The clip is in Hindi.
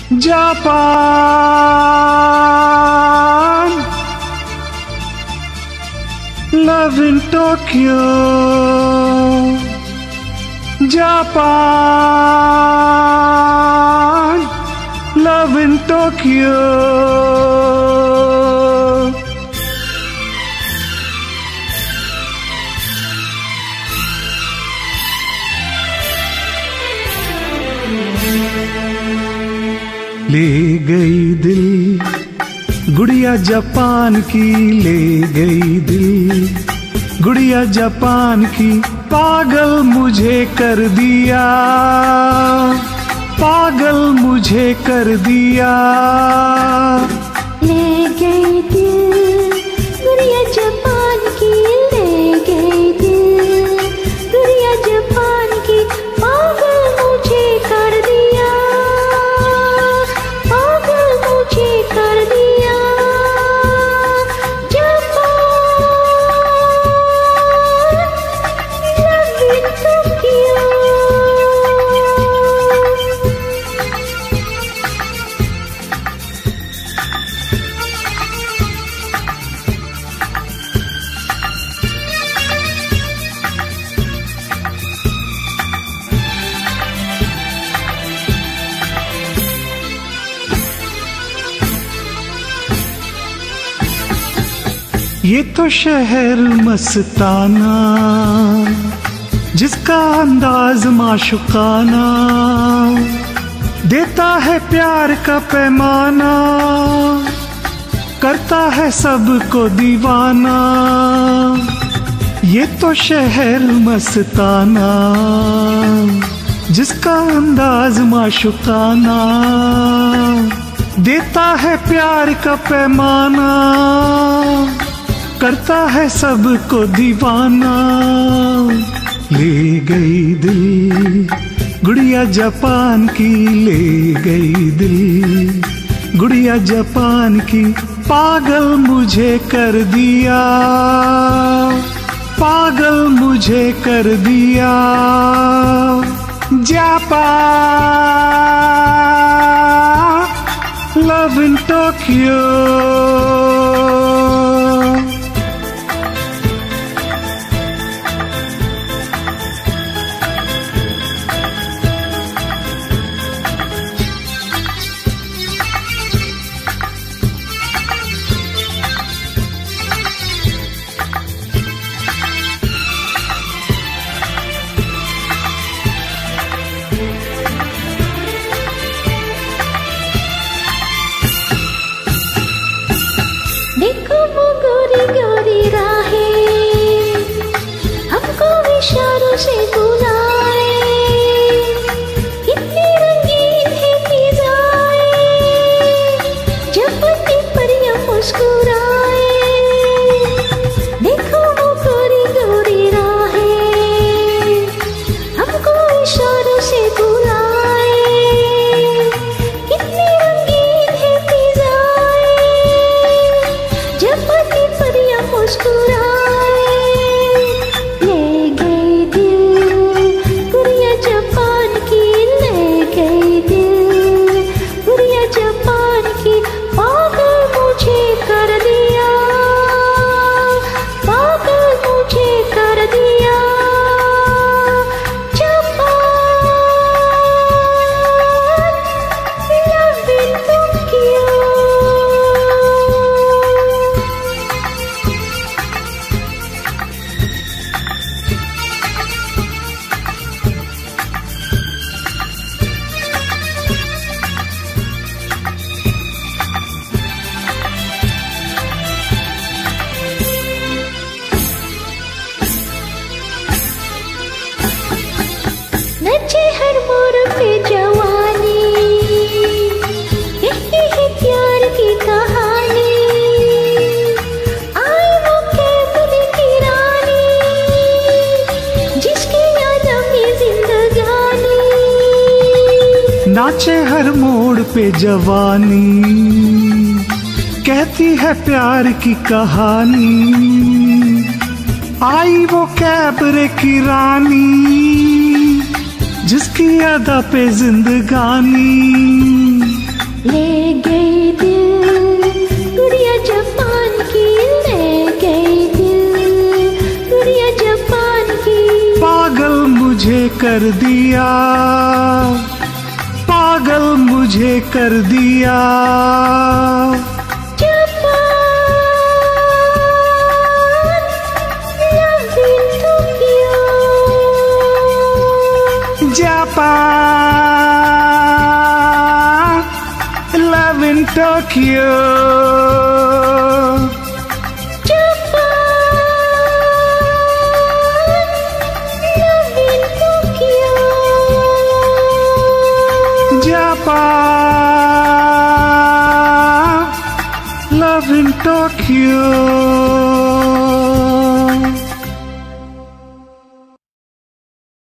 Japan, love in Tokyo. Japan, love in Tokyo. ले गई दिल गुड़िया जापान की, ले गई दिल गुड़िया जापान की, पागल मुझे कर दिया, पागल मुझे कर दिया। ले गई दिल गुड़िया जापान की, ले गई दिल गुड़िया जापान की, पागल मुझे कर दिया, पागल मुझे कर दिया। Japan, love in Tokyo। ये तो शहर मस्ताना, जिसका अंदाज माशुकाना, देता है प्यार का पैमाना, करता है सबको दीवाना। ये तो शहर मस्ताना, जिसका अंदाज माशुकाना, देता है प्यार का पैमाना, करता है सबको दीवाना। ले गई दिल गुड़िया जापान की, ले गई दिल गुड़िया जापान की, पागल मुझे कर दिया, पागल मुझे कर दिया। Japan, love in Tokyo। देखो वो गोरी गोरी राहें हमको इशारों से बुलाए, कितनी रंगीन है फिजाएं जब पत्ती परियां मुस्कुराए। देखो वो गोरी गोरी राहें हमको इशारों से बुलाए, कितनी रंगीन है फिजाएं जब पत्ती परियां मुस्कुराए। ले गई दिल गुड़िया जापान की, ले गई दिल गुड़िया जापान की, पागल मुझे कर दिया, पागल मुझे कर दिया। Japan, love in Tokyo। नचे हर मोड़ पे जवानी, कहती है प्यार की कहानी, आई वो कैमरे की रानी, जिसकी यादों में जिंदगानी। नाचे हर मोड़ पे जवानी, कहती है प्यार की कहानी, आई वो कैबरे की रानी, जिसकी अदा पे जिंदगानी। ले गई दिल गुड़िया जापान की, ले गई दिल गुड़िया जापान की। पागल मुझे कर दिया, पागल मुझे कर दिया। Japan, love in Tokyo. Japan,